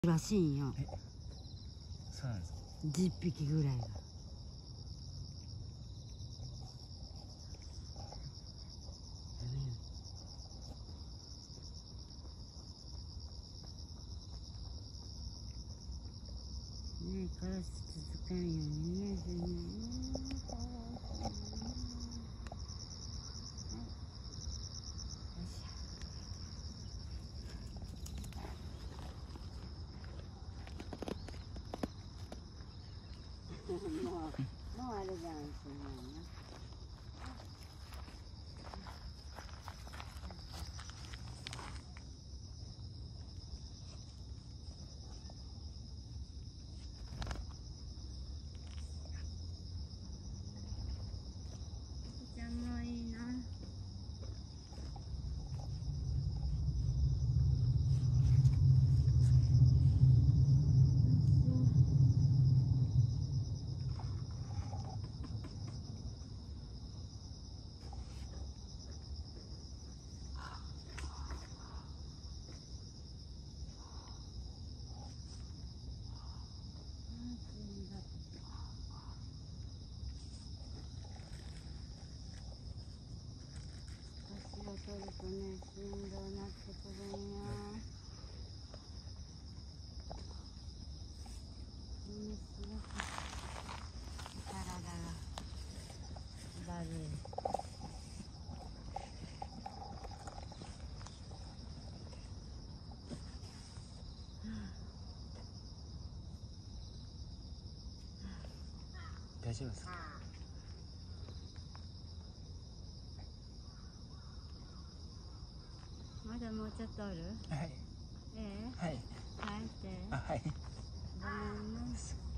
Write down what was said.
らしいんよ。 そうなんですか。 10匹ぐらいが。ねえ、から続かんようにね、全然。もうあれじゃん、そんなのな。ちゃんもいいな。年を取るとね、しんどくなってくるんよ。ものすごく体がだるい。 大丈夫ですか。 まだもうちょっとある？ はい。 ええ？ はい。 帰って。 はい。 ごめんな。